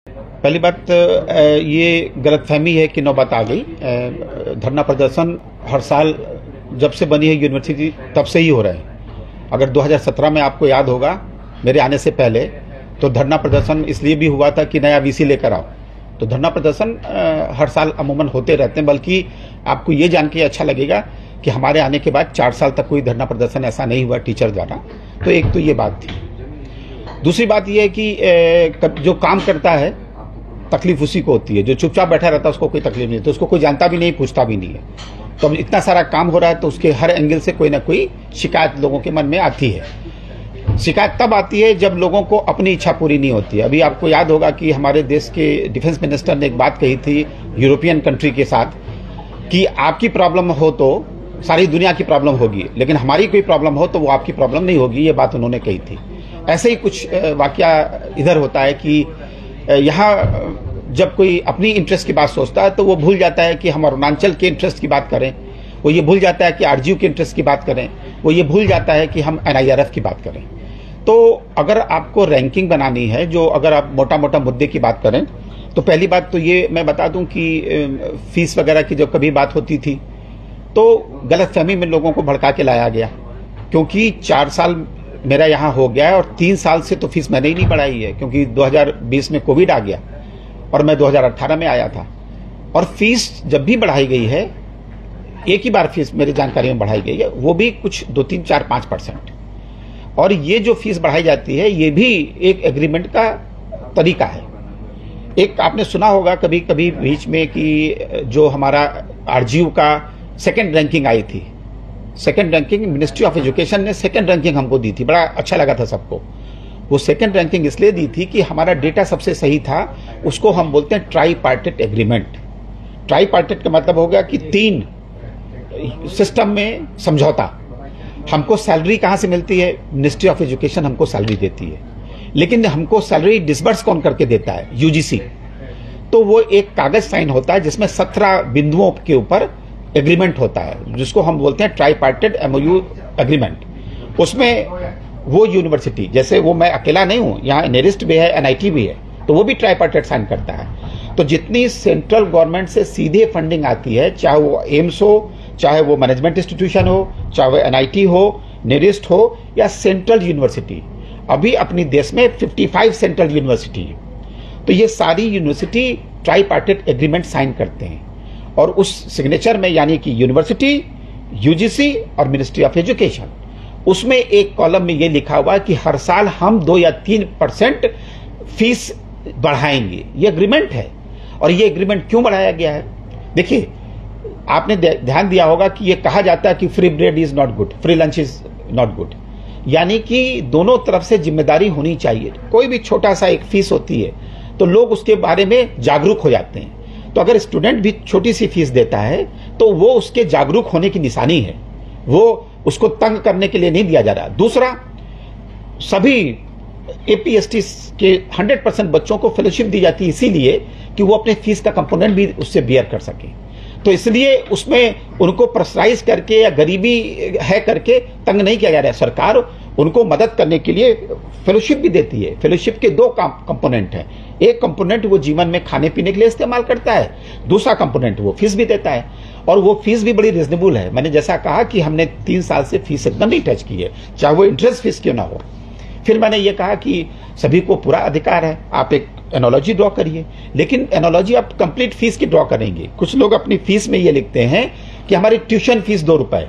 पहली बात ये गलतफहमी है कि नौबत आ गई। धरना प्रदर्शन हर साल जब से बनी है यूनिवर्सिटी तब से ही हो रहा है। अगर 2017 में आपको याद होगा मेरे आने से पहले, तो धरना प्रदर्शन इसलिए भी हुआ था कि नया वीसी लेकर आओ। तो धरना प्रदर्शन हर साल अमूमन होते रहते हैं, बल्कि आपको ये जान के अच्छा लगेगा कि हमारे आने के बाद 4 साल तक कोई धरना प्रदर्शन ऐसा नहीं हुआ टीचर द्वारा। तो एक तो ये बात थी। दूसरी बात ये है कि जो काम करता है तकलीफ उसी को होती है, जो चुपचाप बैठा रहता है उसको कोई तकलीफ नहीं, तो उसको कोई जानता भी नहीं, पूछता भी नहीं है। तो अब इतना सारा काम हो रहा है तो उसके हर एंगल से कोई ना कोई शिकायत लोगों के मन में आती है। शिकायत तब आती है जब लोगों को अपनी इच्छा पूरी नहीं होती है। अभी आपको याद होगा कि हमारे देश के डिफेंस मिनिस्टर ने एक बात कही थी यूरोपियन कंट्री के साथ कि आपकी प्रॉब्लम हो तो सारी दुनिया की प्रॉब्लम होगी, लेकिन हमारी कोई प्रॉब्लम हो तो वो आपकी प्रॉब्लम नहीं होगी। ये बात उन्होंने कही थी। ऐसे ही कुछ वाकया इधर होता है कि यहाँ जब कोई अपनी इंटरेस्ट की बात सोचता है तो वो भूल जाता है कि हम अरुणाचल के इंटरेस्ट की बात करें, वो ये भूल जाता है कि आरजीयू के इंटरेस्ट की बात करें, वो ये भूल जाता है कि हम एनआईआरएफ की बात करें। तो अगर आपको रैंकिंग बनानी है, जो अगर आप मोटा मोटा मुद्दे की बात करें, तो पहली बात तो ये मैं बता दूं कि फीस वगैरह की जो कभी बात होती थी तो गलतफहमी में लोगों को भड़का के लाया गया, क्योंकि 4 साल मेरा यहाँ हो गया है और 3 साल से तो फीस मैंने ही नहीं बढ़ाई है, क्योंकि 2020 में कोविड आ गया और मैं 2018 में आया था। और फीस जब भी बढ़ाई गई है, एक ही बार फीस मेरी जानकारी में बढ़ाई गई है, वो भी कुछ 2, 3, 4, 5%। और ये जो फीस बढ़ाई जाती है ये भी एक एग्रीमेंट का तरीका है। एक आपने सुना होगा कभी कभी बीच में कि जो हमारा आरजीयू का सेकंड रैंकिंग आई थी, second ranking ministry of education ने सेकंड रैंकिंग हमको दी थी, बड़ा अच्छा लगा था सबको। वो सेकंड रैंकिंग इसलिए दी थी कि हमारा डेटा सबसे सही था। उसको हम बोलते हैं ट्राईपार्टिट एग्रीमेंट। ट्राईपार्टिट का मतलब हो गया कि 3 सिस्टम में समझौता। हमको सैलरी कहां से मिलती है? मिनिस्ट्री ऑफ एजुकेशन हमको सैलरी देती है, लेकिन हमको सैलरी डिसबर्स कौन करके देता है? यूजीसी। तो वो एक कागज साइन होता है जिसमें 17 बिंदुओं के ऊपर एग्रीमेंट होता है, जिसको हम बोलते हैं ट्राईपार्टिट एमओयू एग्रीमेंट। उसमें वो यूनिवर्सिटी, जैसे वो मैं अकेला नहीं हूं, यहाँ नेरिस्ट भी है, एनआईटी भी है, तो वो भी ट्राईपार्टिट साइन करता है। तो जितनी सेंट्रल गवर्नमेंट से सीधे फंडिंग आती है, चाहे वो एम्स हो, चाहे वो मैनेजमेंट इंस्टीट्यूशन हो, चाहे वो एनआईटी हो, नेरिस्ट हो या सेंट्रल यूनिवर्सिटी, अभी अपनी देश में 55 सेंट्रल यूनिवर्सिटी है। तो ये सारी यूनिवर्सिटी ट्राईपार्टिट एग्रीमेंट साइन करते हैं और उस सिग्नेचर में, यानी कि यूनिवर्सिटी, यूजीसी और मिनिस्ट्री ऑफ एजुकेशन, उसमें एक कॉलम में ये लिखा हुआ है कि हर साल हम 2 या 3% फीस बढ़ाएंगे। ये एग्रीमेंट है। और ये एग्रीमेंट क्यों बढ़ाया गया है? देखिए, आपने ध्यान दिया होगा कि ये कहा जाता है कि free bread is not good, free lunch is not good, यानी कि दोनों तरफ से जिम्मेदारी होनी चाहिए। कोई भी छोटा सा एक फीस होती है तो लोग उसके बारे में जागरूक हो जाते हैं। तो अगर स्टूडेंट भी छोटी सी फीस देता है तो वो उसके जागरूक होने की निशानी है, वो उसको तंग करने के लिए नहीं दिया जा रहा। दूसरा, सभी एपीएसटी के 100% बच्चों को फेलोशिप दी जाती है इसीलिए कि वो अपने फीस का कंपोनेंट भी उससे बियर कर सके। तो इसलिए उसमें उनको प्रेशराइज करके या गरीबी है करके तंग नहीं किया जा रहा है। सरकार उनको मदद करने के लिए फेलोशिप भी देती है। फेलोशिप के 2 कंपोनेंट हैं। एक कंपोनेंट वो जीवन में खाने पीने के लिए इस्तेमाल करता है, दूसरा कंपोनेंट वो फीस भी देता है, और वो फीस भी बड़ी रीजनेबल है। मैंने जैसा कहा कि हमने 3 साल से फीस एकदम नहीं टच की है, चाहे वो इंटरेस्ट फीस क्यों ना हो। फिर मैंने ये कहा कि सभी को पूरा अधिकार है, आप एक एनोलॉजी ड्रॉ करिए, लेकिन एनोलॉजी आप कंप्लीट फीस की ड्रॉ करेंगे। कुछ लोग अपनी फीस में ये लिखते हैं कि हमारी ट्यूशन फीस 2 रुपए,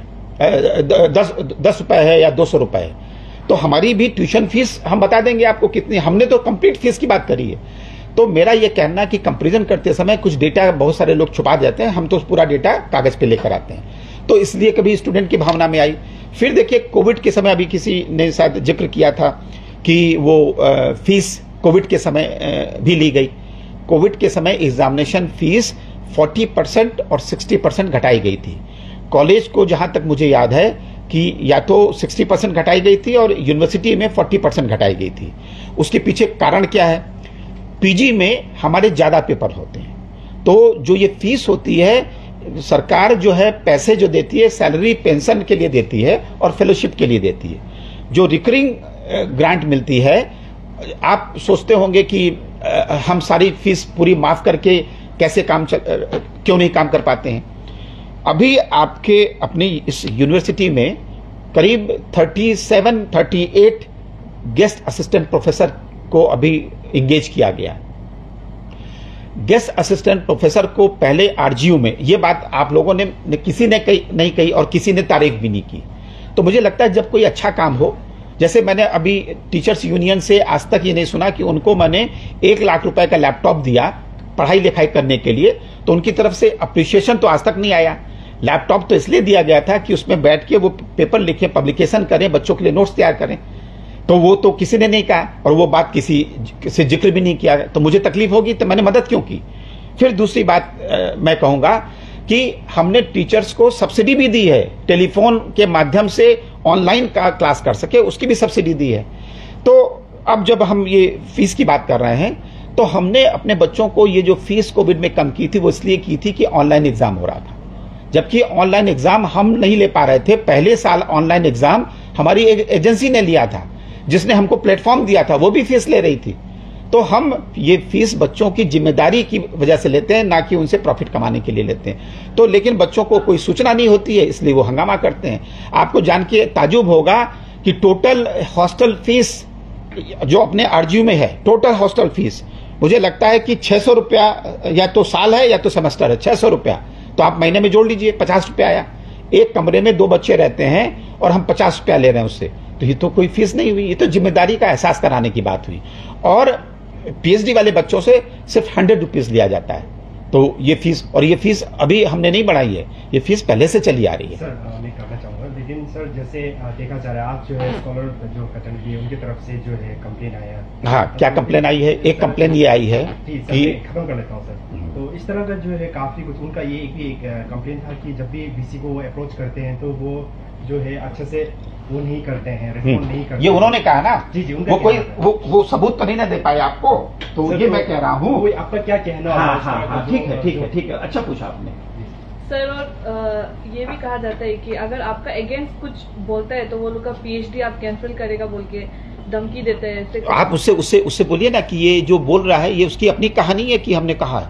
10 रुपए है या 200 रुपए है। तो हमारी भी ट्यूशन फीस हम बता देंगे आपको कितनी, हमने तो कंप्लीट फीस की बात करी है। तो मेरा यह कहना कि कंपैरिजन करते समय कुछ डेटा बहुत सारे लोग छुपा देते हैं, हम तो पूरा डेटा कागज पे लेकर आते हैं। तो इसलिए कभी स्टूडेंट की भावना में आई। फिर देखिए, कोविड के समय अभी किसी ने शायद जिक्र किया था कि वो फीस कोविड के समय भी ली गई। कोविड के समय एग्जामिनेशन फीस 40% और 60% घटाई गई थी। कॉलेज को जहां तक मुझे याद है कि या तो 60% घटाई गई थी और यूनिवर्सिटी में 40% घटाई गई थी। उसके पीछे कारण क्या है? पीजी में हमारे ज्यादा पेपर होते हैं, तो जो ये फीस होती है, सरकार जो है पैसे जो देती है सैलरी पेंशन के लिए देती है और फेलोशिप के लिए देती है। जो रिकरिंग ग्रांट मिलती है, आप सोचते होंगे कि हम सारी फीस पूरी माफ करके कैसे क्यों नहीं काम कर पाते हैं। अभी आपके अपनी इस यूनिवर्सिटी में करीब 38 गेस्ट असिस्टेंट प्रोफेसर को अभी इंगेज किया गया। गेस्ट असिस्टेंट प्रोफेसर को पहले आरजीयू में, ये बात आप लोगों ने किसी ने नहीं कही और किसी ने तारीफ भी नहीं की। तो मुझे लगता है जब कोई अच्छा काम हो, जैसे मैंने अभी टीचर्स यूनियन से आज तक ये नहीं सुना कि उनको मैंने 1 लाख रुपए का लैपटॉप दिया पढ़ाई लिखाई करने के लिए, तो उनकी तरफ से अप्रिशिएशन तो आज तक नहीं आया। लैपटॉप तो इसलिए दिया गया था कि उसमें बैठ के वो पेपर लिखें, पब्लिकेशन करें, बच्चों के लिए नोट्स तैयार करें, तो वो तो किसी ने नहीं कहा और वो बात किसी से जिक्र भी नहीं किया। तो मुझे तकलीफ होगी तो मैंने मदद क्यों की। फिर दूसरी बात मैं कहूंगा कि हमने टीचर्स को सब्सिडी भी दी है, टेलीफोन के माध्यम से ऑनलाइन का क्लास कर सके उसकी भी सब्सिडी दी है। तो अब जब हम ये फीस की बात कर रहे हैं तो हमने अपने बच्चों को ये जो फीस कोविड में कम की थी वो इसलिए की थी कि ऑनलाइन एग्जाम हो रहा था, जबकि ऑनलाइन एग्जाम हम नहीं ले पा रहे थे। पहले साल ऑनलाइन एग्जाम हमारी एक एजेंसी ने लिया था जिसने हमको प्लेटफॉर्म दिया था, वो भी फीस ले रही थी। तो हम ये फीस बच्चों की जिम्मेदारी की वजह से लेते हैं, ना कि उनसे प्रॉफिट कमाने के लिए लेते हैं। तो लेकिन बच्चों को कोई सूचना नहीं होती है इसलिए वो हंगामा करते हैं। आपको जान के ताजुब होगा कि टोटल हॉस्टल फीस जो अपने आरजीयू में है, टोटल हॉस्टल फीस मुझे लगता है कि 600 रुपया या तो साल है या तो सेमेस्टर है। 600 रुपया तो आप महीने में जोड़ लीजिए, 50 रुपया आया। एक कमरे में 2 बच्चे रहते हैं और हम 50 रुपया ले रहे हैं उससे, तो ये तो कोई फीस नहीं हुई, ये तो जिम्मेदारी का एहसास कराने की बात हुई। और पीएचडी वाले बच्चों से सिर्फ 100 रुपीज लिया जाता है। तो ये फीस, और ये फीस अभी हमने नहीं बढ़ाई है, ये फीस पहले से चली आ रही है। सर मैं कहना चाहूँगा, लेकिन सर जैसे देखा जा रहा है आज जो है स्कॉलर जो फैकल्टी उनकी तरफ से जो है कंप्लेन आया। हाँ, क्या कंप्लेन आई है? एक कंप्लेन ये आई है कि खत्म कर लेता हूँ सर। तो इस तरह का जो है काफी कुछ उनका ये एक कंप्लेन था कि जब भी वीसी को अप्रोच करते हैं तो वो जो है अच्छे से वो नहीं करते हैं, रिस्पॉन्ड नहीं करते। ये उन्होंने कहा ना। जी वो कोई वो सबूत तो नहीं ना दे पाए आपको, तो ये मैं कह रहा हूँ। आपका क्या कहना है? हाँ, ठीक है, अच्छा पूछा आपने सर। और ये भी कहा जाता है कि अगर आपका अगेंस्ट कुछ बोलता है तो वो लोग का पीएचडी आप कैंसिल करेगा बोल के धमकी देते हैं। आप उससे बोलिए ना कि ये जो बोल रहा है ये उसकी अपनी कहानी है कि हमने कहा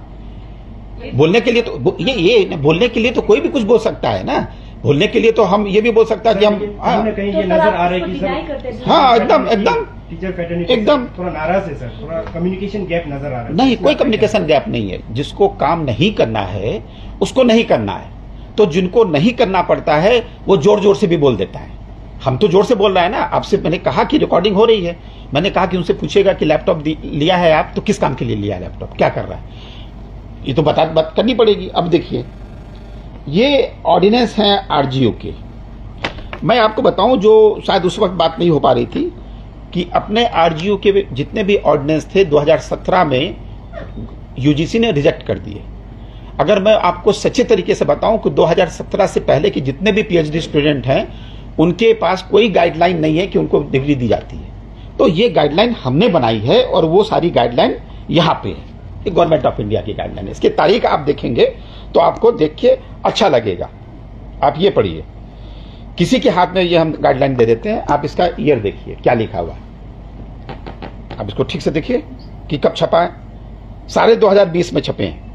है। बोलने के लिए तो ये बोलने के लिए तो कोई भी कुछ बोल सकता है ना। बोलने के लिए तो हम ये भी बोल सकता है कि हम कहीं ये नजर आ रहा है कि हाँ एकदम टीचर फैटर्निटी एकदम थोड़ा नाराज है सर, थोड़ा कम्युनिकेशन गैप नजर आ रहा है। नहीं, कोई कम्युनिकेशन गैप नहीं है। जिसको काम नहीं करना है उसको नहीं करना है, तो जिनको नहीं करना पड़ता है वो जोर जोर से भी बोल देता है। हम तो जोर से बोल रहे हैं ना। आपसे मैंने कहा कि रिकॉर्डिंग हो रही है, मैंने कहा कि उनसे पूछेगा कि लैपटॉप लिया है आप तो किस काम के लिए लिया है, लैपटॉप क्या कर रहा है, ये तो बात करनी पड़ेगी। अब देखिए ये ऑर्डिनेंस हैं आरजीयू के। मैं आपको बताऊं जो शायद उस वक्त बात नहीं हो पा रही थी कि अपने आरजीयू के जितने भी ऑर्डिनेंस थे 2017 में यूजीसी ने रिजेक्ट कर दिए। अगर मैं आपको सच्चे तरीके से बताऊं कि 2017 से पहले के जितने भी पीएचडी स्टूडेंट हैं उनके पास कोई गाइडलाइन नहीं है कि उनको डिग्री दी जाती है। तो ये गाइडलाइन हमने बनाई है और वो सारी गाइडलाइन यहाँ पे है, ये गवर्नमेंट ऑफ इंडिया की गाइडलाइन है। इसकी तारीख आप देखेंगे तो आपको देख के अच्छा लगेगा। आप ये पढ़िए, किसी के हाथ में ये हम गाइडलाइन दे देते हैं, आप इसका ईयर देखिए क्या लिखा हुआ है। आप इसको ठीक से देखिए कि कब छपा है। सारे 2020 में छपे हैं।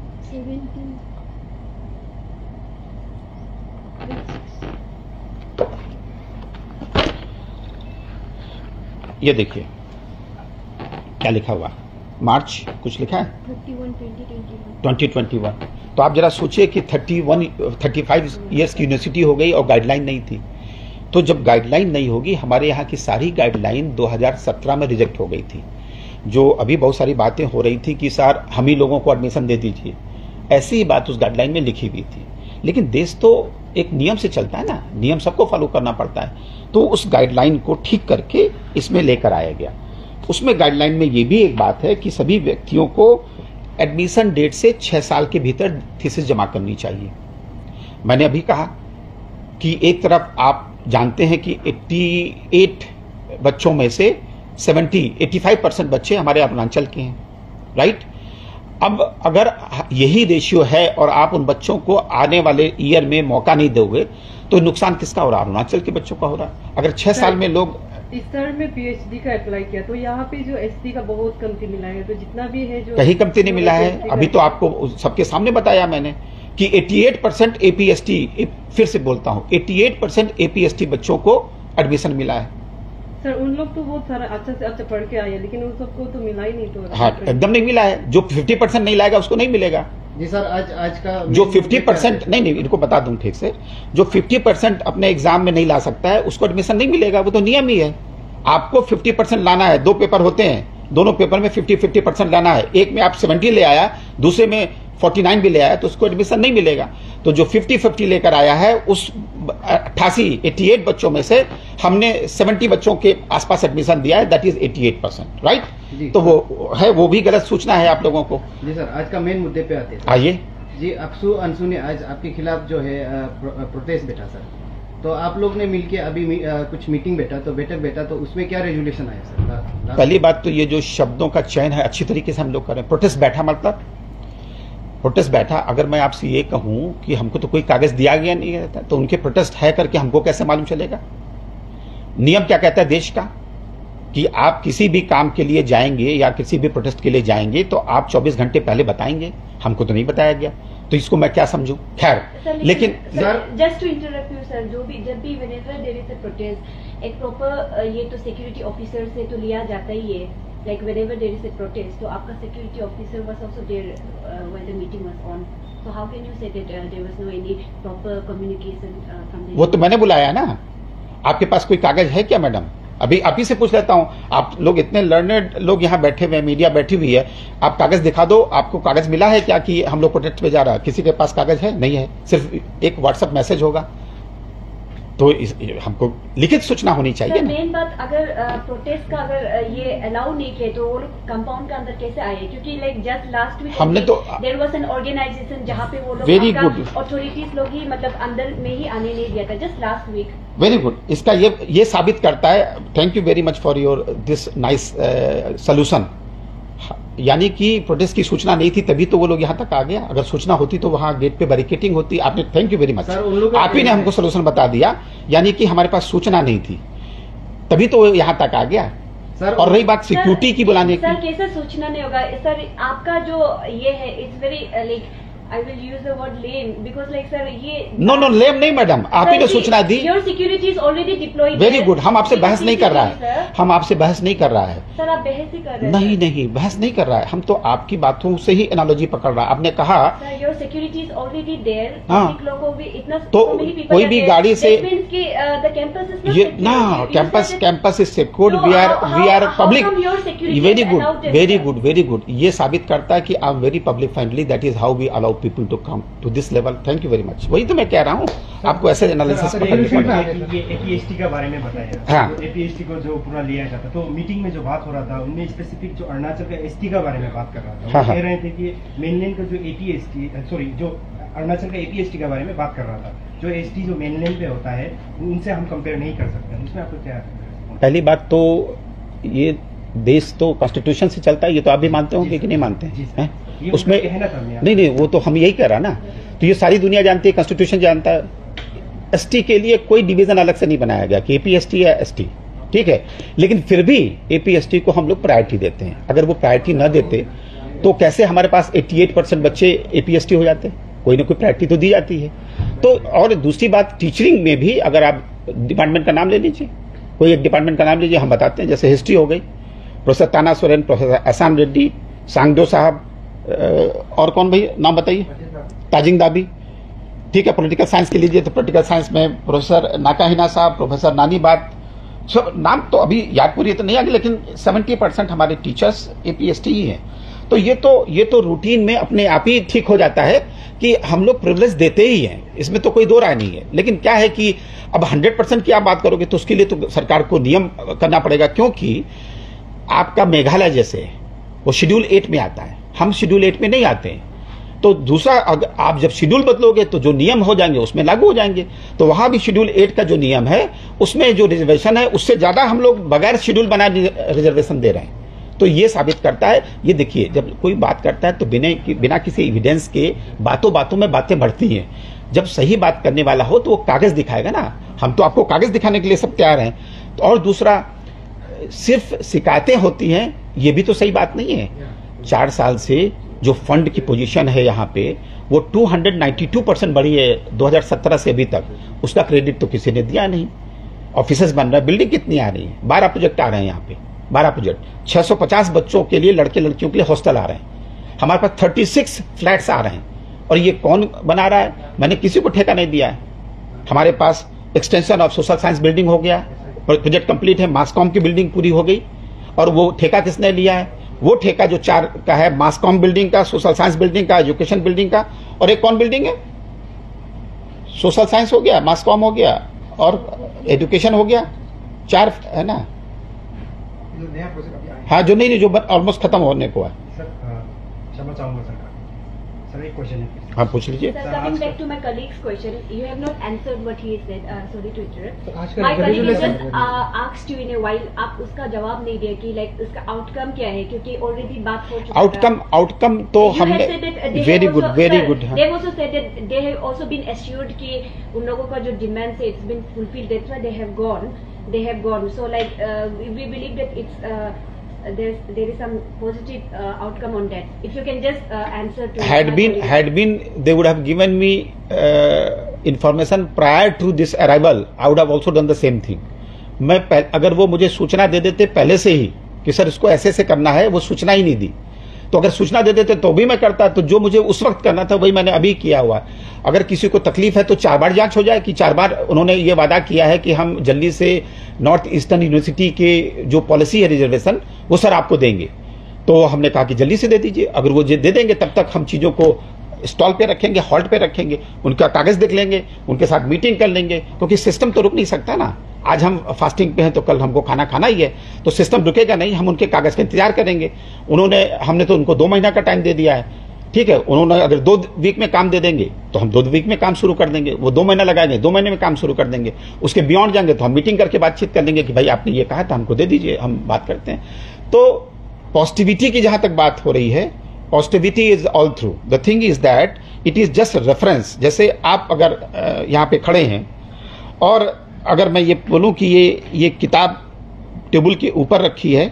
ये देखिए क्या लिखा हुआ, मार्च कुछ लिखा है 2021। तो आप जरा सोचिए कि 35 इयर्स की यूनिवर्सिटी हो गई और गाइडलाइन नहीं थी। तो जब गाइडलाइन नहीं होगी, हमारे यहाँ की सारी गाइडलाइन 2017 में रिजेक्ट हो गई थी। जो अभी बहुत सारी बातें हो रही थी कि सर हम ही लोगों को एडमिशन दे दीजिए, ऐसी ही बात उस गाइडलाइन में लिखी हुई थी। लेकिन देश तो एक नियम से चलता है ना, नियम सबको फॉलो करना पड़ता है। तो उस गाइडलाइन को ठीक करके इसमें लेकर आया गया। उसमें गाइडलाइन में ये भी एक बात है कि सभी व्यक्तियों को एडमिशन डेट से 6 साल के भीतर थीसिस जमा करनी चाहिए। मैंने अभी कहा कि एक तरफ आप जानते हैं कि 88 बच्चों में से 85% बच्चे हमारे अरुणाचल के हैं, राइट। अब अगर यही रेशियो है और आप उन बच्चों को आने वाले ईयर में मौका नहीं दोगे तो नुकसान किसका हो रहा है? अरुणाचल के बच्चों का हो रहा है। अगर 6 साल में लोग इस साल में पीएचडी का अप्लाई किया तो यहाँ पे जो एसटी का बहुत कमती मिला है, तो जितना भी है जो कहीं कमती नहीं मिला है। अभी तो आपको सबके सामने बताया मैंने कि 88% एपीएसटी, फिर से बोलता हूँ 88% एपीएसटी बच्चों को एडमिशन मिला है। सर उन लोग तो बहुत सारा अच्छा से अच्छा पढ़ के आए, लेकिन उन सबको तो मिला ही नहीं। तो हाँ, एकदम नहीं मिला है। जो 50% नहीं लाएगा उसको नहीं मिलेगा जी सर। आज का जो 50% नहीं, इनको बता दूं ठीक से, जो 50% अपने एग्जाम में नहीं ला सकता है उसको एडमिशन नहीं मिलेगा। वो तो नियम ही है। आपको 50% लाना है। 2 पेपर होते हैं, दोनों पेपर में 50% लाना है। एक में आप 70 ले आया, दूसरे में 49 भी ले आया, तो उसको एडमिशन नहीं मिलेगा। तो जो 50-50 लेकर आया है उस 88 बच्चों में से हमने 70 बच्चों के आसपास एडमिशन दिया है, दैट इज 88%, राइट। तो वो है, वो भी गलत सूचना है आप लोगों को। जी सर, आज का मेन मुद्दे पे आते हैं। आइए जी, अफसू अंशु ने आज आपके खिलाफ जो है प्रोटेस्ट बैठा सर, तो आप लोग ने मिलके अभी कुछ मीटिंग बैठा, तो बैठक तो उसमें क्या रेजोल्यूशन आया सर? पहली बात तो ये जो शब्दों का चयन है अच्छी तरीके से हम लोग करें। प्रोटेस्ट बैठा मतलब प्रोटेस्ट बैठा, अगर मैं आपसे ये कहूं कि हमको तो कोई कागज दिया गया नहीं है तो उनके प्रोटेस्ट है करके हमको कैसे मालूम चलेगा? नियम क्या कहता है देश का कि आप किसी भी काम के लिए जाएंगे या किसी भी प्रोटेस्ट के लिए जाएंगे तो आप 24 घंटे पहले बताएंगे। हमको तो नहीं बताया गया, तो इसको मैं क्या समझूं? खैर, लेकिन just to interrupt you sir, जब भी whenever there is a protest, एक प्रॉपर ये तो सिक्योरिटी ऑफिसर से तो लिया जाता ही है। Like whenever there is a protest, so आपका security officer was also there when the meeting was on. So how can you say that there was no any proper communication from the? वो तो मैंने बुलाया ना। आपके पास कोई कागज है क्या मैडम? अभी आप ही से पूछ लेता हूँ। आप लोग इतने लर्नेड लोग यहाँ बैठे हुए हैं, मीडिया बैठी हुई है, आप कागज दिखा दो। आपको कागज मिला है क्या कि हम लोग प्रोटेस्ट पे जा रहा है? किसी के पास कागज है? नहीं है। सिर्फ एक व्हाट्सएप मैसेज होगा। तो हमको लिखित सूचना होनी चाहिए। मेन बात, अगर प्रोटेस्ट का अगर ये अलाउ नहीं किया तो वो लोग कंपाउंड के अंदर कैसे आए? क्योंकि लाइक जस्ट लास्ट वीक हमने तो देयर वाज एन ऑर्गेनाइजेशन जहाँ पे वो लोग वेरी गुड अथॉरिटीज लोग ही मतलब अंदर में ही आने नहीं दिया था, just last week. Very good. इसका ये साबित करता है। Thank you very much for your this nice solution. यानी कि प्रोटेस्ट की सूचना नहीं थी तभी तो वो लोग यहाँ तक आ गया। अगर सूचना होती तो वहाँ गेट पे बैरिकेटिंग होती। आपने, थैंक यू वेरी मच, आप ही ने हमको सोल्यूशन बता दिया। यानी कि हमारे पास सूचना नहीं थी तभी तो यहाँ तक आ गया सर। और रही बात सिक्योरिटी की बुलाने की, सर कैसे सूचना नहीं होगा सर? आपका जो ये है it's very like I will use the word lame because like sir ये नो लेम नहीं मैडम, आप ही ने सूचना दी। Your security is already deployed. Very good. हम आपसे बहस नहीं कर रहा है, हम आपसे बहस नहीं कर रहा है सर। आप बहस ही कर रहे हैं? नहीं, बहस नहीं कर रहा है। हम तो आपकी बातों से ही एनालॉजी पकड़ रहा है। आपने कहा sir your security is already there. हाँ, लोगों भी इतना तो कोई भी गाड़ी से ये ना campus is secured, we are public. Very good. ये साबित करता है कि I am very public friendly, that is how we allow people to come to this level. Thank you very much. वही तो मैं कह रहा हूँ, आपको ऐसे एनालिसिस ये एपीएसटी का बारे में बताया। हाँ, एपीएसटी को जो पूरा लिया जाता, तो मीटिंग में जो बात हो रहा था उनमें स्पेसिफिक जो अरुणाचल का एसटी का बारे में बात कर रहा था। हाँ, कह रहे थे कि मेनलैंड का जो एपीएसटी, सॉरी जो अरुणाचल का एपीएसटी के बारे में बात कर रहा था। जो एसटी जो मेनलैंड पे होता है उनसे हम कंपेयर नहीं कर सकते। उसमें आपको क्या? पहली बात तो ये देश तो कॉन्स्टिट्यूशन से चलता है, ये तो आप भी मानते होंगे कि नहीं मानते हैं? उसमें नहीं, वो तो हम यही कह रहा ना। तो ये सारी दुनिया जानती है, कॉन्स्टिट्यूशन जानता है। एसटी के लिए कोई डिवीजन अलग से नहीं बनाया गया कि एपीएसटी या एसटी, ठीक है। लेकिन फिर भी एपीएसटी को हम लोग प्रायोरिटी देते हैं। अगर वो प्रायोरिटी न देते तो कैसे हमारे पास 88% बच्चे एपीएसटी हो जाते? कोई ना कोई प्रायोरिटी तो दी जाती है। तो और दूसरी बात, टीचरिंग में भी अगर आप डिपार्टमेंट का नाम ले लीजिए, कोई एक डिपार्टमेंट का नाम लीजिए, हम बताते हैं। जैसे हिस्ट्री हो गई, प्रोफेसर ताना सोरेन, प्रोफेसर एहसान रेड्डी, सांगदो साहब, और कौन भाई नाम बताइए? ताजिंग दाबी, ठीक है। पॉलिटिकल साइंस के लीजिए तो पॉलिटिकल साइंस में प्रोफेसर नाकाहिना साहब, प्रोफेसर नानी बात, सब नाम तो अभी याद पूरी तो नहीं आ गई, लेकिन 70% हमारे टीचर्स एपीएसटी ही हैं। तो ये तो रूटीन में अपने आप ही ठीक हो जाता है कि हम लोग प्रिविलेज देते ही हैं, इसमें तो कोई दो राय नहीं है। लेकिन क्या है कि अब 100% की आप बात करोगे तो उसके लिए तो सरकार को नियम करना पड़ेगा, क्योंकि आपका मेघालय जैसे वो शेड्यूल 8 में आता है, हम शेड्यूल 8 में नहीं आते हैं। तो दूसरा, अगर आप जब शेड्यूल बदलोगे तो जो नियम हो जाएंगे उसमें लागू हो जाएंगे। तो वहां भी शेड्यूल 8 का जो नियम है उसमें जो रिजर्वेशन है उससे ज्यादा हम लोग बगैर शेड्यूल बनाए रिजर्वेशन दे रहे हैं। तो ये साबित करता है, ये देखिए, जब कोई बात करता है तो बिना किसी एविडेंस के बातों में बातें बढ़ती हैं। जब सही बात करने वाला हो तो वो कागज दिखाएगा ना। हम तो आपको कागज दिखाने के लिए सब तैयार हैं। और दूसरा, सिर्फ शिकायतें होती हैं, ये भी तो सही बात नहीं है। 4 साल से जो फंड की पोजीशन है यहाँ पे वो 292% बढ़ी है 2017 से अभी तक, उसका क्रेडिट तो किसी ने दिया नहीं। ऑफिसेस बन रहा है, बिल्डिंग कितनी आ रही है, 12 प्रोजेक्ट आ रहे हैं यहाँ पे, 12 प्रोजेक्ट, 650 बच्चों के लिए, लड़के लड़कियों के लिए हॉस्टल आ रहे हैं। हमारे पास 36 फ्लैट्स आ रहे हैं, और ये कौन बना रहा है? मैंने किसी को ठेका नहीं दिया है। हमारे पास extension of social science building हो गया, प्रोजेक्ट कंप्लीट है, मासकॉम की बिल्डिंग पूरी हो गई, और वो ठेका किसने लिया है? वो ठेका जो 4 का है, मासकॉम बिल्डिंग का, सोशल साइंस बिल्डिंग का, एजुकेशन बिल्डिंग का, और एक कौन बिल्डिंग है? सोशल साइंस हो गया, मासकॉम हो गया और एजुकेशन हो गया, 4 है ना। जो नया प्रोजेक्ट अभी आया हाँ, जो नहीं जो ऑलमोस्ट खत्म होने को है। सर, क्षमा चाहूंगा सर, एक क्वेश्चन है। हाँ, पूछ लीजिए। Sir, coming back to my colleague's question, you have not answered what he said. Sorry to interrupt. तो आज का My colleague resolution- just asked you in a while. आप उसका जवाब नहीं दिया कि like उसका आउटकम क्या है, क्योंकि ऑलरेडी बात हो चुका है। आउटकम तो हमने very good They also said that they have also been assured कि उन लोगों का जो डिमांड है it's been fulfilled. That's why they have gone. So like we believe that it's there is some positive outcome on that. If you can just answer to had been they would have given me information prior to this arrival, I would have also done the same thing. मैं अगर वो मुझे सूचना दे देते पहले से ही कि sir इसको ऐसे से करना है, वो सूचना ही नहीं दी, तो अगर सूचना दे देते तो भी मैं करता। तो जो मुझे उस वक्त करना था वही मैंने अभी किया हुआ। अगर किसी को तकलीफ है तो 4 बार जांच हो जाए कि 4 बार उन्होंने ये वादा किया है कि हम जल्दी से नॉर्थ ईस्टर्न यूनिवर्सिटी के जो पॉलिसी है रिजर्वेशन, वो सर आपको देंगे। तो हमने कहा कि जल्दी से दे दीजिए। अगर वो दे देंगे तब तक हम चीज़ों को स्टॉल पे रखेंगे, हॉल्ट पे रखेंगे, उनका कागज देख लेंगे, उनके साथ मीटिंग कर लेंगे, क्योंकि सिस्टम तो रुक नहीं सकता ना। आज हम फास्टिंग पे हैं तो कल हमको खाना खाना ही है, तो सिस्टम रुकेगा नहीं। हम उनके कागज का इंतजार करेंगे। हमने तो उनको 2 महीना का टाइम दे दिया है, ठीक है। उन्होंने अगर 2 वीक में काम दे देंगे तो हम 2 वीक में काम शुरू कर देंगे। वो 2 महीना लगाएंगे, 2 महीने में काम शुरू कर देंगे। उसके बियॉन्ड जाएंगे तो हम मीटिंग करके बातचीत कर लेंगे कि भाई आपने ये कहा था, हमको दे दीजिए, हम बात करते हैं। तो पॉजिटिविटी की जहां तक बात हो रही है, positivity is all through. The thing is that it is just reference. जैसे आप अगर यहाँ पे खड़े हैं और अगर मैं ये बोलूं कि ये किताब टेबल के ऊपर रखी है,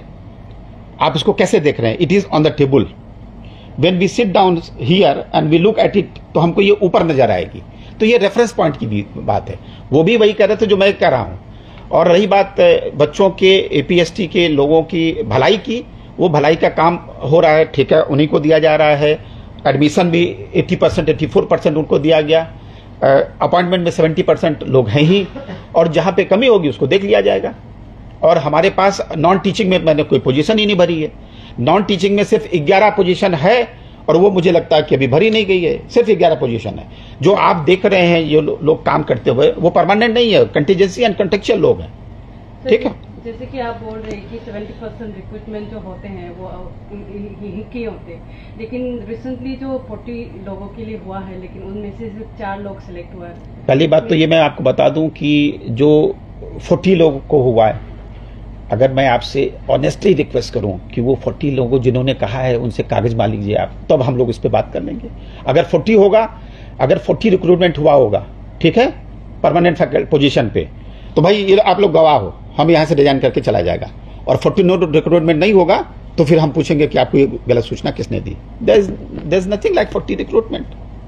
आप इसको कैसे देख रहे हैं? It is on the table. When we sit down here and we look at it, तो हमको ये ऊपर नजर आएगी। तो ये रेफरेंस पॉइंट की भी बात है। वो भी वही कह रहे थे जो मैं कह रहा हूं। और रही बात बच्चों के, एपीएसटी के लोगों की भलाई की, वो भलाई का काम हो रहा है, ठेका उन्हीं को दिया जा रहा है। एडमिशन भी 80%, 84% उनको दिया गया। अपॉइंटमेंट में 70% लोग हैं ही, और जहां पे कमी होगी उसको देख लिया जाएगा। और हमारे पास नॉन टीचिंग में मैंने कोई पोजीशन ही नहीं भरी है। नॉन टीचिंग में सिर्फ 11 पोजीशन है, और वो मुझे लगता है कि अभी भरी नहीं गई है। सिर्फ 11 पोजीशन है। जो आप देख रहे हैं ये लोग काम करते हुए, वो परमानेंट नहीं है, कंटीजेंसी एंड कंटेक्चुअल लोग हैं, ठीक है। जैसे कि आप बोल रहे हैं कि 70% रिक्रूटमेंट जो होते हैं वो यहीं के होते हैं, लेकिन रिसेंटली जो 40 लोगों के लिए हुआ है, लेकिन उनमें से सिर्फ 4 लोग सिलेक्ट हुआ है। पहली बात तो ये मैं आपको बता दूं कि जो 40 लोगों को हुआ है, अगर मैं आपसे ऑनेस्टली रिक्वेस्ट करूं कि वो 40 लोगों जिन्होंने कहा है उनसे कागज मान लीजिए आप, तब हम लोग इस पे बात कर लेंगे। अगर 40 होगा, अगर 40 रिक्रूटमेंट हुआ होगा, ठीक है, परमानेंट फैकल्टी पोजीशन पे, तो भाई ये आप लोग गवाह हो, हम यहां से डिजाइन करके चला जाएगा। और 40 रिक्रूटमेंट नहीं होगा तो फिर हम पूछेंगे कि आपको ये गलत सूचना किसने दी। There is nothing like 40 recruitment.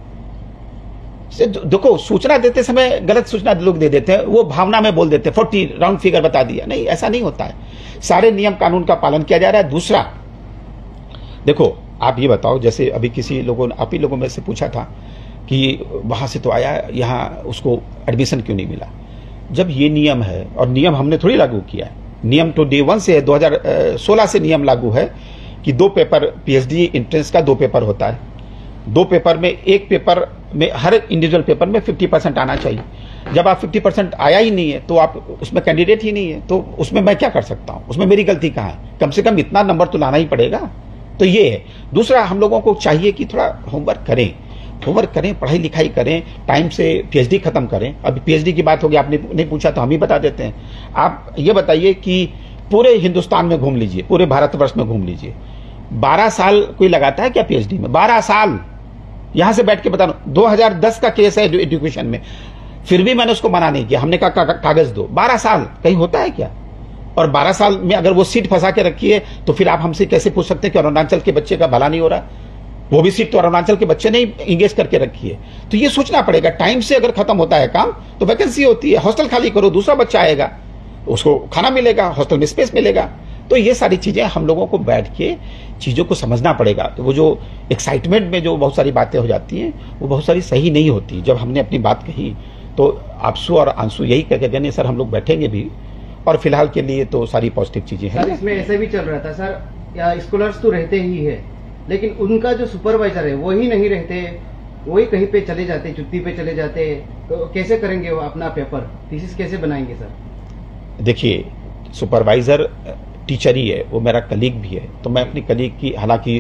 देखो, सूचना देते समय गलत सूचना लोग दे देते हैं, वो भावना में बोल देते हैं 40 राउंड फिगर बता दिया। नहीं, ऐसा नहीं होता है। सारे नियम कानून का पालन किया जा रहा है। दूसरा, देखो आप ये बताओ, जैसे अभी किसी लोगों ने, आप ही लोगों में से पूछा था कि वहां से तो आया, यहाँ उसको एडमिशन क्यों नहीं मिला। जब ये नियम है, और नियम हमने थोड़ी लागू किया है, नियम तो डे 1 से है, 2016 से नियम लागू है कि 2 पेपर, पीएचडी एंट्रेंस का 2 पेपर होता है। 2 पेपर में, एक पेपर में, हर इंडिविजुअल पेपर में 50% आना चाहिए। जब आप 50% आया ही नहीं है तो आप उसमें कैंडिडेट ही नहीं है, तो उसमें मैं क्या कर सकता हूं? उसमें मेरी गलती कहां है? कम से कम इतना नंबर तो लाना ही पड़ेगा। तो ये है। दूसरा, हम लोगों को चाहिए कि थोड़ा होमवर्क करें, पढ़ाई लिखाई करें, टाइम से पीएचडी खत्म करें। अभी पीएचडी की बात होगी, आपने नहीं पूछा तो हम ही बता देते हैं। आप ये बताइए कि पूरे हिंदुस्तान में घूम लीजिए, पूरे भारतवर्ष में घूम लीजिए, 12 साल कोई लगाता है क्या पीएचडी में? 12 साल यहां से बैठ के बता रहा हूं। 2010 का केस है एजुकेशन में, फिर भी मैंने उसको मना नहीं किया। हमने कहा कागज दो। 12 साल कहीं होता है क्या? और 12 साल में अगर वो सीट फंसा के रखी है तो फिर आप हमसे कैसे पूछ सकते हैं कि अरुणाचल के बच्चे का भला नहीं हो रहा? वो भी सीट तो अरुणाचल के बच्चे ने इंगेज करके रखी है। तो ये सोचना पड़ेगा, टाइम से अगर खत्म होता है काम तो वैकेंसी होती है, हॉस्टल खाली करो, दूसरा बच्चा आएगा, उसको खाना मिलेगा, हॉस्टल में स्पेस मिलेगा। तो ये सारी चीजें हम लोगों को बैठ के चीजों को समझना पड़ेगा। तो वो जो एक्साइटमेंट में जो बहुत सारी बातें हो जाती हैं वो बहुत सारी सही नहीं होती। जब हमने अपनी बात कही तो आपसू और आंसू यही कह के गए सर हम लोग बैठेंगे भी, और फिलहाल के लिए तो सारी पॉजिटिव चीजें हैं। सर इसमें ऐसे भी चल रहा था सर, या स्कॉलर्स तो रहते ही है, लेकिन उनका जो सुपरवाइजर है वही नहीं रहते, वही कहीं पे चले जाते, छुट्टी पे चले जाते, तो कैसे करेंगे वो अपना पेपर थीसिस कैसे बनाएंगे सर? देखिए, सुपरवाइजर टीचर ही है, वो मेरा कलीग भी है, तो मैं अपनी कलीग की, हालांकि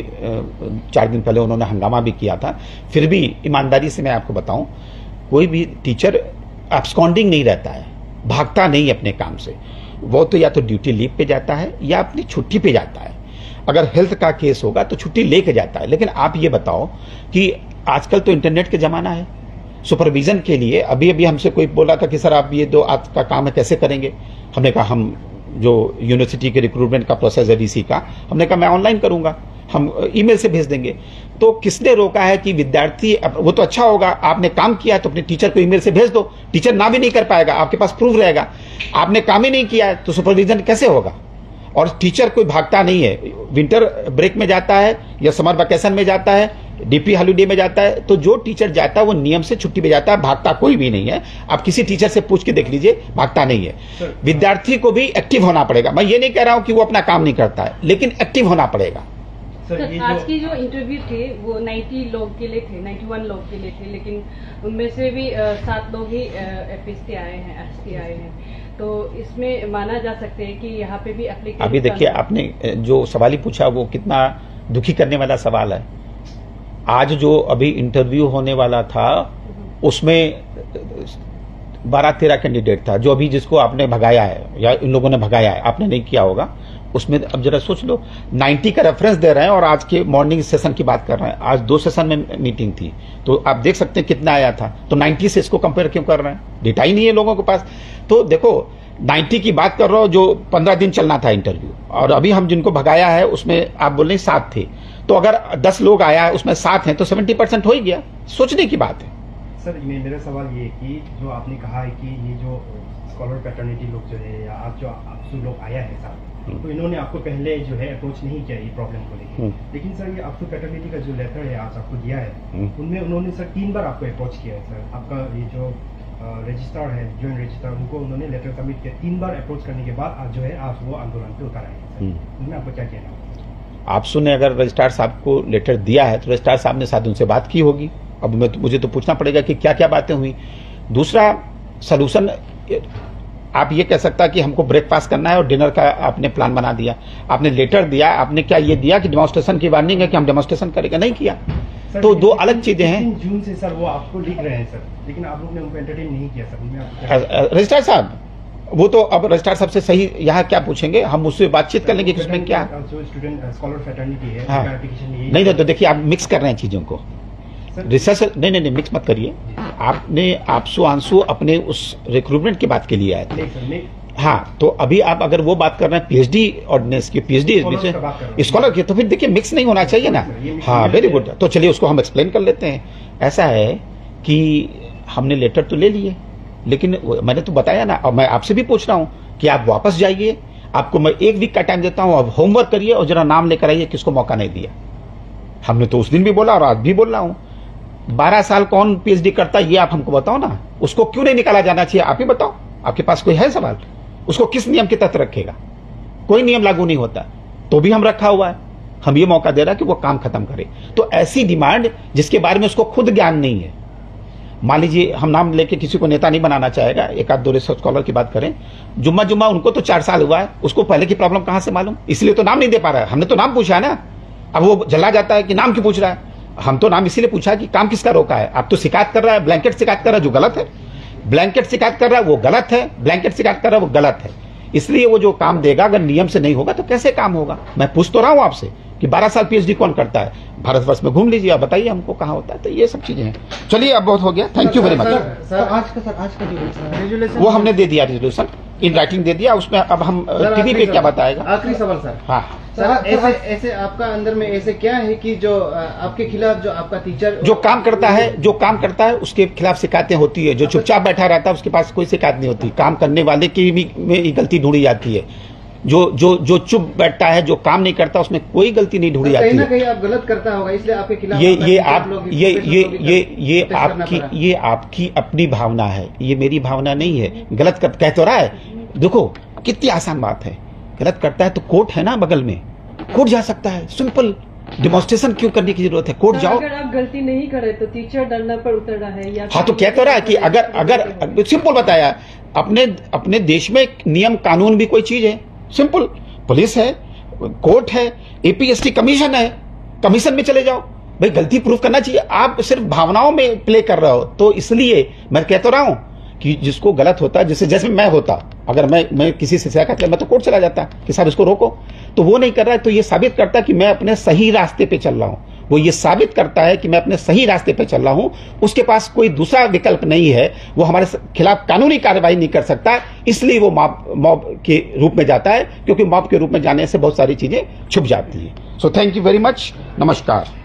4 दिन पहले उन्होंने हंगामा भी किया था, फिर भी ईमानदारी से मैं आपको बताऊं, कोई भी टीचर एब्सकॉन्डिंग नहीं रहता है, भागता नहीं अपने काम से। वो तो या तो ड्यूटी लीव पे जाता है या अपनी छुट्टी पे जाता है। अगर हेल्थ का केस होगा तो छुट्टी लेके जाता है। लेकिन आप ये बताओ कि आजकल तो इंटरनेट के जमाना है, सुपरविजन के लिए अभी अभी हमसे कोई बोला था कि सर आप ये 2 आज का काम है कैसे करेंगे? हमने कहा हम जो यूनिवर्सिटी के रिक्रूटमेंट का प्रोसेस है वीसी का, हमने कहा मैं ऑनलाइन करूंगा, हम ईमेल से भेज देंगे। तो किसने रोका है कि विद्यार्थी, वो तो अच्छा होगा, आपने काम किया तो अपने टीचर को ईमेल से भेज दो, टीचर ना भी नहीं कर पाएगा, आपके पास प्रूफ रहेगा। आपने काम ही नहीं किया है तो सुपरविजन कैसे होगा? और टीचर कोई भागता नहीं है, विंटर ब्रेक में जाता है या समर वेकेशन में जाता है, डीपी हॉलीडे में जाता है, तो जो टीचर जाता है वो नियम से छुट्टी पे जाता है, भागता कोई भी नहीं है। आप किसी टीचर से पूछ के देख लीजिए, भागता नहीं है। विद्यार्थी को भी एक्टिव होना पड़ेगा। मैं ये नहीं कह रहा हूं कि वो अपना काम नहीं करता है, लेकिन एक्टिव होना पड़ेगा। सर आज की जो इंटरव्यू थे वो 90 लोग के लिए थे, 91 लोग के लिए थे, लेकिन उनमें से भी 7 लोग ही एफएसटी आए हैं, एसटी आए हैं। तो इसमें माना जा सकते हैं कि यहाँ पे भी एप्लीकेशन। अभी देखिए, आपने जो सवाल ही पूछा वो कितना दुखी करने वाला सवाल है। आज जो अभी इंटरव्यू होने वाला था उसमें 12-13 कैंडिडेट था, जो अभी जिसको आपने भगाया है या इन लोगों ने भगाया है, आपने नहीं किया होगा। उसमें अब जरा सोच लो, 90 का रेफरेंस दे रहे हैं और आज के मॉर्निंग सेशन की बात कर रहे हैं। आज 2 सेशन में मीटिंग थी, तो आप देख सकते हैं कितना आया था। तो 90 से इसको कंपेयर क्यों कर रहे हैं? डेटा ही नहीं है लोगों के पास। तो देखो, 90 की बात कर रहा हूं, जो 15 दिन चलना था इंटरव्यू, और अभी हम जिनको भगाया है उसमें आप बोल रहे 7 थे। तो अगर 10 लोग आया है उसमें 7 हैं तो 70% हो ही गया। सोचने की बात है। सर मेरा सवाल ये है कि जो आपने कहा है कि ये जो स्कॉलर पैटर्निटी लोग जो है या आप जो आपसू लोग आया है साथ, तो इन्होंने आपको पहले जो है अप्रोच नहीं किया ये प्रॉब्लम को लेकर। लेकिन सर ये आपसू पैटर्निटी का जो लेटर है आज आपको दिया है, उनमें उन्होंने सर 3 बार आपको अप्रोच किया है। सर आपका ये जो रजिस्ट्रार है, जॉइंट रजिस्ट्रार, उनको उन्होंने लेटर सबमिट किया। 3 बार अप्रोच करने के बाद आज जो है आप वो आंदोलन पे उतर आए हैं। उनमें आपको क्या कहना है? आपसू ने अगर रजिस्ट्रार साहब को लेटर दिया है तो रजिस्ट्रार साहब ने शायद उनसे बात की होगी। अब मुझे तो पूछना पड़ेगा कि क्या क्या बातें हुई। दूसरा सलूशन, आप ये कह सकता कि हमको ब्रेकफास्ट करना है और डिनर का आपने प्लान बना दिया, आपने लेटर दिया, आपने क्या ये दिया कि डेमोन्स्ट्रेशन की वार्निंग है कि हम डेमोन्स्ट्रेशन करेंगे? नहीं किया। तो 2 अलग चीजें हैं। जून से सर वो आपको लिख रहे हैं सर, लेकिन आप लोग ने उनको एंटरटेन नहीं किया सर। रजिस्ट्रार साहब, वो तो अब रजिस्ट्रार साहब से सही यहाँ क्या पूछेंगे, हम उससे बातचीत कर लेंगे कि उसमें क्या। जो स्टूडेंट स्कॉलर फैटर्निटी है, हाँ। एप्लीकेशन नहीं तो देखिए, आप मिक्स कर रहे हैं चीजों को। रिसर्च नहीं मिक्स मत करिए। आपने आपसू आंसू अपने उस रिक्रूटमेंट की बात के लिए आए थे। हाँ, तो अभी आप अगर वो बात कर रहे हैं पीएचडी ऑर्डिनेंस की, पीएचडी स्कॉलर की, तो फिर देखिए मिक्स नहीं होना चाहिए ना। हाँ, वेरी गुड। तो चलिए उसको हम एक्सप्लेन कर लेते हैं। ऐसा है कि हमने लेटर तो ले लिए, लेकिन मैंने तो बताया ना, और मैं आपसे भी पूछ रहा हूं कि आप वापस जाइए, आपको मैं 1 वीक का टाइम देता हूं, अब होमवर्क करिए और जरा नाम लेकर आइए किसको मौका नहीं दिया। हमने तो उस दिन भी बोला और आज भी बोल रहा हूं, 12 साल कौन पीएचडी करता है ये आप हमको बताओ ना। उसको क्यों नहीं निकाला जाना चाहिए, आप ही बताओ। आपके पास कोई है सवाल? उसको किस नियम के तहत रखेगा? कोई नियम लागू नहीं होता, तो भी हम रखा हुआ है। हम ये मौका दे रहा है कि वो काम खत्म करे। तो ऐसी डिमांड जिसके बारे में उसको खुद ज्ञान नहीं है, मान लीजिए, हम नाम लेके किसी को नेता नहीं बनाना चाहेगा, 1-2 रिसर्च स्कॉलर की बात करें, जुम्मा उनको तो 4 साल हुआ है, उसको पहले की प्रॉब्लम कहां से मालूम? इसलिए तो नाम नहीं दे पा रहा है। हमने तो नाम पूछा है ना। अब वो जला जाता है कि नाम क्यों पूछ रहा है। हम तो नाम इसीलिए पूछा कि काम किसका रोका है। आप तो शिकायत कर रहा है, ब्लैंकेट शिकायत कर रहा है, जो गलत है। ब्लैंकेट शिकायत कर रहा है वो गलत है, ब्लैंकेट शिकायत कर रहा है वो गलत है। इसलिए वो जो काम देगा अगर नियम से नहीं होगा तो कैसे काम होगा? मैं पूछ तो रहा हूं आपसे कि 12 साल पीएचडी कौन करता है? भारतवर्ष में घूम लीजिए, आप बताइए हमको कहाँ होता है। तो ये सब चीजें हैं। चलिए, अब बहुत हो गया। Thank you very much. Sir आज का जो वो हमने दे दिया रेजोल्यूशन। इन राइटिंग दे दिया, उसमें अब हम टीवी पे क्या बताएगा। आखिरी सवाल सर। हाँ सर, ऐसे आपका अंदर में ऐसे क्या है कि जो आपके खिलाफ जो आपका टीचर जो काम करता है उसके खिलाफ शिकायतें होती है, जो चुपचाप बैठा रहता है उसके पास कोई शिकायत नहीं होती। काम करने वाले की भी में गलती ढूंढी जाती है, जो चुप बैठता है, जो काम नहीं करता, उसमें कोई गलती नहीं ढूंढी जाती है। कहीं ना कहीं आप गलत करता होगा, इसलिए आपके खिलाफ ये आपकी अपनी भावना है, ये मेरी भावना नहीं है। गलत कह तो रहा है, देखो कितनी आसान बात है। गलत करता है तो कोर्ट है ना बगल में, कोर्ट जा सकता है। सिंपल, डिमॉन्स्ट्रेशन क्यों करने की जरूरत है, कोर्ट जाओ। अगर आप गलती नहीं करे तो टीचर डरना पर उतर रहा है या हाँ, तो कह तो रहा है कि अगर सिंपल बताया, अपने देश में नियम कानून भी कोई चीज है। सिंपल, पुलिस है, कोर्ट है, एपीएसटी कमीशन है, कमीशन में चले जाओ भाई। गलती प्रूफ करना चाहिए, आप सिर्फ भावनाओं में प्ले कर रहे हो। तो इसलिए मैं कह तो रहा हूं कि जिसको गलत होता है, जैसे मैं होता, अगर मैं किसी से शिकायत कर, मैं तो कोर्ट चला जाता कि साहब इसको रोको, तो वो नहीं कर रहा है। तो ये साबित करता है कि मैं अपने सही रास्ते पे चल रहा हूं। वो ये साबित करता है कि मैं अपने सही रास्ते पे चल रहा हूं, उसके पास कोई दूसरा विकल्प नहीं है। वो हमारे खिलाफ कानूनी कार्रवाई नहीं कर सकता, इसलिए वो मॉब के रूप में जाता है, क्योंकि मॉब के रूप में जाने से बहुत सारी चीजें छुप जाती हैं। So thank you very much, नमस्कार।